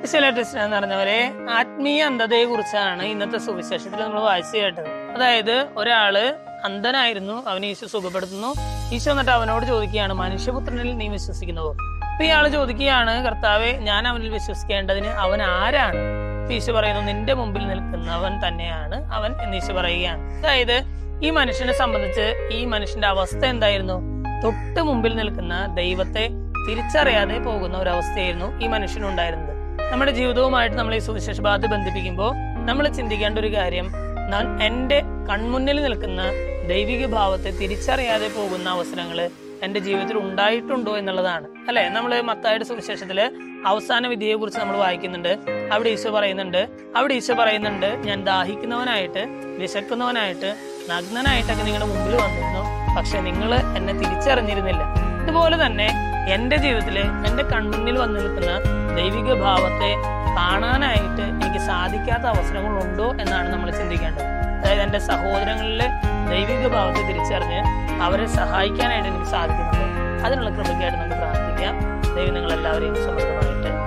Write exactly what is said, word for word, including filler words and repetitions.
ഈശോയിലെ എന്ന് പറഞ്ഞവരെ ആത്മീയ അന്ധതയെ കുറിച്ചാണ് ഇന്നത്തെ സുവിശേഷത്തിൽ നമ്മൾ വായിച്ചു കേട്ടത്. അതായത് ഒരാള് അന്ധനായിരുന്നു, അവനെ ഈശോ സുഖപ്പെടുത്തുന്നു. ഈശോ എന്നിട്ട് അവനോട് ചോദിക്കുകയാണ്, മനുഷ്യപുത്രനിൽ നീ വിശ്വസിക്കുന്നുവോ? അപ്പൊ ഇയാള് ചോദിക്കുകയാണ്, കർത്താവെ, ഞാൻ അവനിൽ വിശ്വസിക്കേണ്ടതിന് അവൻ ആരാണ്? ഈശോ പറയുന്നു, നിന്റെ മുമ്പിൽ നിൽക്കുന്നവൻ തന്നെയാണ് അവൻ എന്ന് ഈശോ പറയുകയാണ്. അതായത് ഈ മനുഷ്യനെ സംബന്ധിച്ച് ഈ മനുഷ്യന്റെ അവസ്ഥ എന്തായിരുന്നു? തൊട്ട് മുമ്പിൽ നിൽക്കുന്ന ദൈവത്തെ തിരിച്ചറിയാതെ പോകുന്ന ഒരവസ്ഥയായിരുന്നു ഈ മനുഷ്യനുണ്ടായിരുന്നത്. നമ്മുടെ ജീവിതവുമായിട്ട് നമ്മൾ ഈ സുവിശേഷ ഭാഗത്ത് ബന്ധിപ്പിക്കുമ്പോൾ നമ്മൾ ചിന്തിക്കേണ്ട ഒരു കാര്യം, ഞാൻ എന്റെ കൺമുന്നിൽ നിൽക്കുന്ന ദൈവിക ഭാവത്തെ തിരിച്ചറിയാതെ പോകുന്ന അവസരങ്ങള് എന്റെ ജീവിതത്തിൽ ഉണ്ടായിട്ടുണ്ടോ എന്നുള്ളതാണ്. അല്ലെ, നമ്മള് മത്തായിയുടെ സുവിശേഷത്തില് അവസാന വിധിയെ കുറിച്ച് നമ്മൾ വായിക്കുന്നുണ്ട്. അവിടെ ഈശോ പറയുന്നുണ്ട് അവിടെ ഈശോ പറയുന്നുണ്ട് ഞാൻ ദാഹിക്കുന്നവനായിട്ട്, വിശക്കുന്നവനായിട്ട്, നഗ്നനായിട്ടൊക്കെ നിങ്ങളുടെ മുമ്പിൽ വന്നിരുന്നു, പക്ഷെ നിങ്ങൾ എന്നെ തിരിച്ചറിഞ്ഞിരുന്നില്ല. ഇതുപോലെ തന്നെ എന്റെ ജീവിതത്തില് എന്റെ കൺമുന്നിൽ വന്നു നിൽക്കുന്ന ദൈവിക ഭാവത്തെ കാണാനായിട്ട് എനിക്ക് സാധിക്കാത്ത അവസരങ്ങളുണ്ടോ എന്നാണ് നമ്മൾ ചിന്തിക്കേണ്ടത്. അതായത് എന്റെ സഹോദരങ്ങളിലെ ദൈവിക ഭാവത്തെ തിരിച്ചറിഞ്ഞ് അവരെ സഹായിക്കാനായിട്ട് എനിക്ക് സാധിക്കുന്നുണ്ട്. അതിനുള്ള കൃപയ്ക്കായിട്ട് നമുക്ക് പ്രാർത്ഥിക്കാം. ദൈവം നിങ്ങൾ എല്ലാവരെയും സമൃദ്ധമായിട്ട്